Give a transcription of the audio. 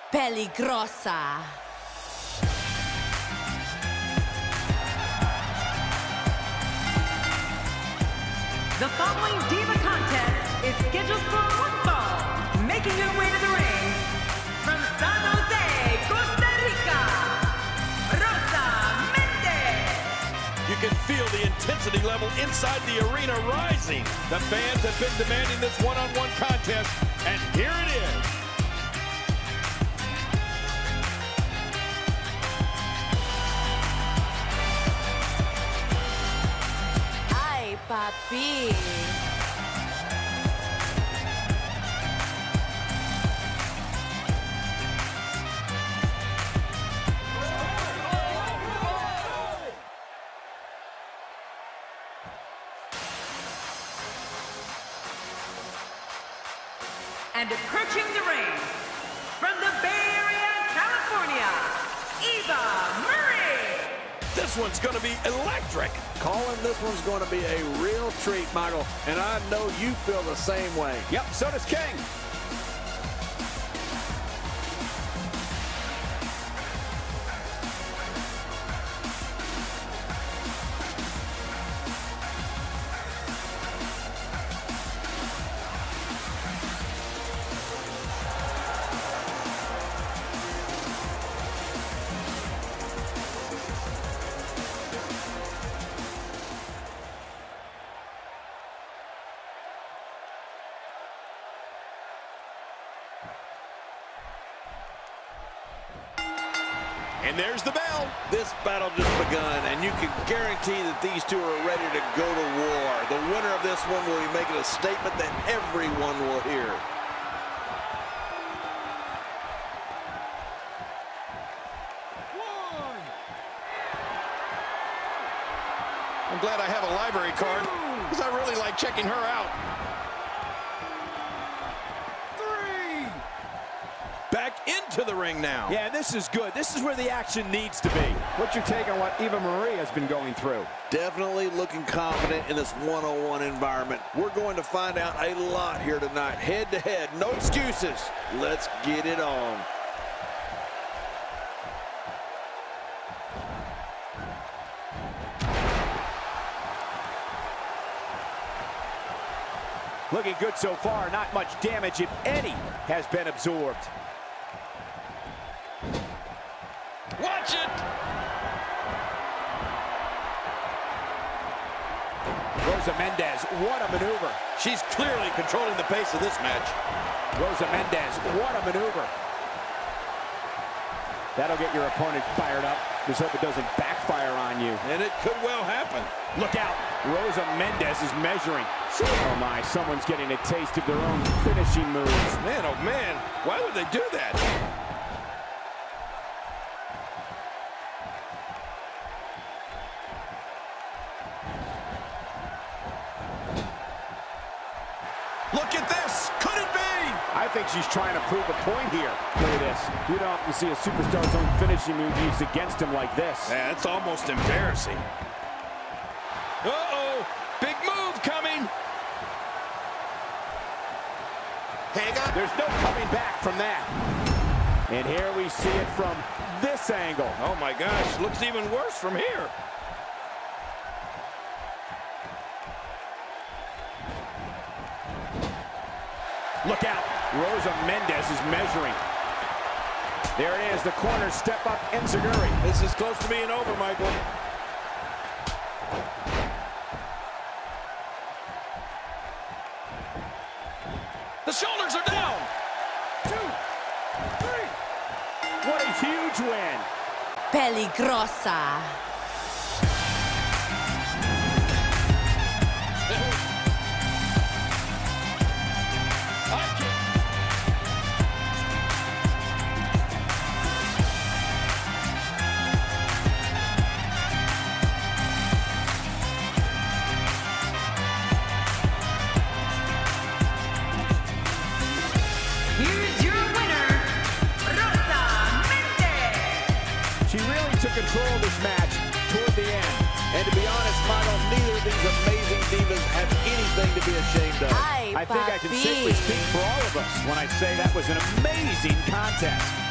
Peligrosa. The following Diva contest is scheduled for one fall. Making her way to the ring from San Jose, Costa Rica, Rosa Mendez. You can feel the intensity level inside the arena rising. The fans have been demanding this one-on-one contest, and here it is. Ay, papi. And approaching the ring from the Bay Area, California, Eva Marie. This one's going to be electric. Calling this one's going to be a real treat, Michael, and I know you feel the same way. Yep, so does King. And there's the bell. This battle just begun, and you can guarantee that these two are ready to go to war. The winner of this one will be making a statement that everyone will hear. I'm glad I have a library card because I really like checking her out. Back into the ring now. Yeah, this is good. This is where the action needs to be. What's your take on what Eva Marie has been going through? Definitely looking confident in this one-on-one environment. We're going to find out a lot here tonight. Head-to-head, no excuses. Let's get it on. Looking good so far. Not much damage, if any, has been absorbed. Watch it! Rosa Mendez, what a maneuver. She's clearly controlling the pace of this match. Rosa Mendez, what a maneuver. That'll get your opponent fired up. Just hope it doesn't backfire on you. And it could well happen. Look out. Rosa Mendez is measuring. Oh my, someone's getting a taste of their own finishing moves. Man, oh man, why would they do that? Look at this! Could it be? I think she's trying to prove a point here. Look at this. You don't often see a superstar's own finishing move used against him like this. Yeah, it's almost embarrassing. Uh-oh! Big move coming! Hang on. There's no coming back from that. And here we see it from this angle. Oh my gosh, looks even worse from here. Look out. Rosa Mendez is measuring. There it is, the corner step up enziguri. This is close to being over, Michael. The shoulders are down. 2, 3. What a huge win. Peligrosa. Control of this match toward the end. And to be honest, Michael, neither of these amazing divas have anything to be ashamed of. I think I can safely speak for all of us when I say that was an amazing contest.